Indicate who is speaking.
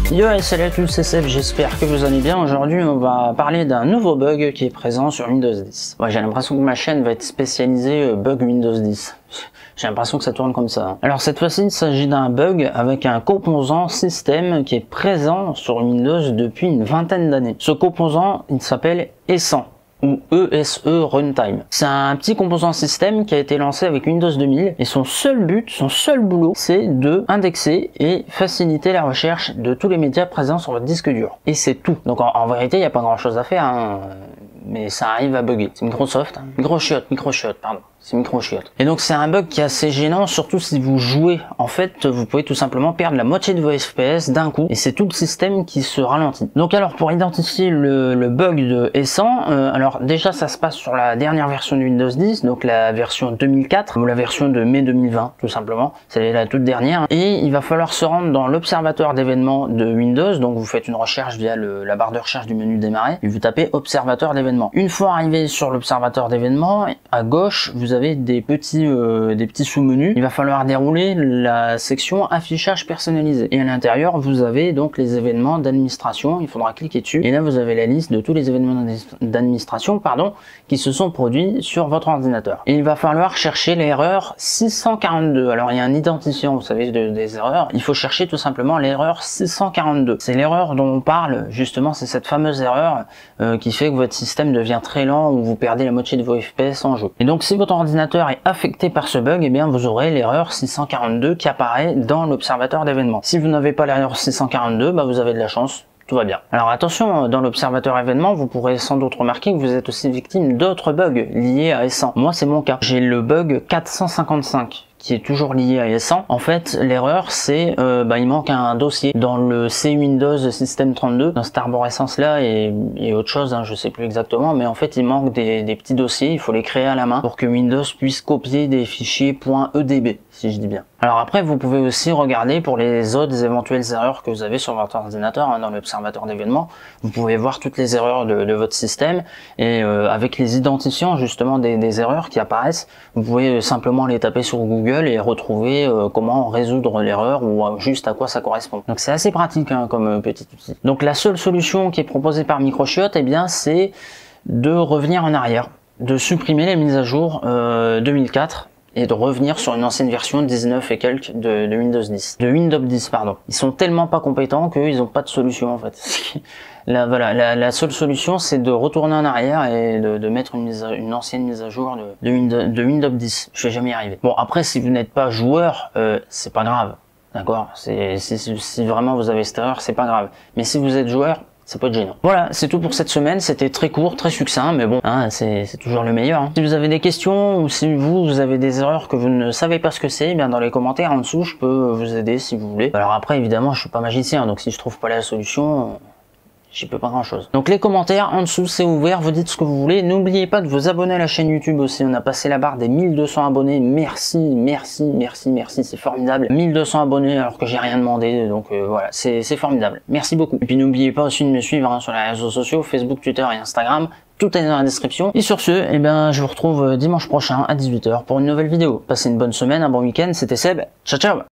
Speaker 1: Yo et salut à tous, c'est Seb, j'espère que vous allez bien. Aujourd'hui on va parler d'un nouveau bug qui est présent sur Windows 10. Ouais, j'ai l'impression que ma chaîne va être spécialisée bug Windows 10. J'ai l'impression que ça tourne comme ça. Alors cette fois-ci il s'agit d'un bug avec un composant système qui est présent sur Windows depuis une vingtaine d'années. Ce composant il s'appelle ESAN ou ESE Runtime. C'est un petit composant système qui a été lancé avec Windows 2000 et son seul but, son seul boulot, c'est de indexer et faciliter la recherche de tous les médias présents sur votre disque dur. Et c'est tout. Donc en vérité, il n'y a pas grand chose à faire, hein, mais ça arrive à bugger. C'est Microsoft, hein. Microchiotte, pardon. C'est Microchiotte. Et donc c'est un bug qui est assez gênant, surtout si vous jouez. En fait, vous pouvez tout simplement perdre la moitié de vos FPS d'un coup, et c'est tout le système qui se ralentit. Donc alors pour identifier le bug de ESAN, alors déjà ça se passe sur la dernière version de Windows 10, donc la version 2004, ou la version de mai 2020, tout simplement. C'est la toute dernière. Et il va falloir se rendre dans l'observateur d'événements de Windows, donc vous faites une recherche via la barre de recherche du menu démarrer, et vous tapez observateur d'événements. Une fois arrivé sur l'observateur d'événements, à gauche, vous avez des petits sous-menus. Il va falloir dérouler la section affichage personnalisé. Et à l'intérieur, vous avez donc les événements d'administration. Il faudra cliquer dessus. Et là, vous avez la liste de tous les événements d'administration, qui se sont produits sur votre ordinateur. Et il va falloir chercher l'erreur 642. Alors, il y a un identifiant, vous savez, des erreurs. Il faut chercher tout simplement l'erreur 642. C'est l'erreur dont on parle, justement, c'est cette fameuse erreur qui fait que votre système devient très lent ou vous perdez la moitié de vos FPS en jeu. Et donc, si votre ordinateur est affecté par ce bug, eh bien vous aurez l'erreur 642 qui apparaît dans l'observateur d'événements. Si vous n'avez pas l'erreur 642, bah vous avez de la chance, tout va bien. Alors attention, dans l'observateur événements, vous pourrez sans doute remarquer que vous êtes aussi victime d'autres bugs liés à ESAN. Moi c'est mon cas. J'ai le bug 455 qui est toujours lié à ESAN. En fait, l'erreur, c'est il manque un dossier dans le C Windows System 32, dans cette arborescence-là et autre chose, hein, je sais plus exactement, mais en fait, il manque des petits dossiers, il faut les créer à la main pour que Windows puisse copier des fichiers .edb, si je dis bien. Alors après, vous pouvez aussi regarder pour les autres éventuelles erreurs que vous avez sur votre ordinateur, hein, dans l'observateur d'événements. Vous pouvez voir toutes les erreurs de votre système et avec les identifiants justement des erreurs qui apparaissent, vous pouvez simplement les taper sur Google et retrouver comment résoudre l'erreur ou juste à quoi ça correspond. Donc c'est assez pratique, hein, comme petit outil. Donc la seule solution qui est proposée par Microchiotte, eh bien c'est de revenir en arrière, de supprimer les mises à jour 2004 et de revenir sur une ancienne version 19 et quelques de Windows 10. De Windows 10, pardon. Ils sont tellement pas compétents qu'ils n'ont pas de solution en fait. Là, voilà, la seule solution c'est de retourner en arrière et de mettre une ancienne mise à jour de Windows 10. Je vais jamais y arriver. Bon après si vous n'êtes pas joueur, c'est pas grave. D'accord, si vraiment vous avez cette erreur, c'est pas grave. Mais si vous êtes joueur, ça peut être gênant. Voilà, c'est tout pour cette semaine. C'était très court, très succinct, mais bon, hein, c'est toujours le meilleur. Hein. Si vous avez des questions ou si vous avez des erreurs que vous ne savez pas ce que c'est, bien dans les commentaires en dessous, je peux vous aider si vous voulez. Alors après, évidemment, je suis pas magicien, donc si je trouve pas la solution, j'y peux pas grand chose. Donc les commentaires en dessous c'est ouvert, vous dites ce que vous voulez. N'oubliez pas de vous abonner à la chaîne YouTube aussi, on a passé la barre des 1200 abonnés, merci, c'est formidable. 1200 abonnés alors que j'ai rien demandé, donc voilà, c'est formidable, merci beaucoup. Et puis n'oubliez pas aussi de me suivre, hein, sur les réseaux sociaux, Facebook, Twitter et Instagram, tout est dans la description. Et sur ce, eh ben, je vous retrouve dimanche prochain à 18 h pour une nouvelle vidéo. Passez une bonne semaine, un bon week-end, c'était Seb, ciao ciao.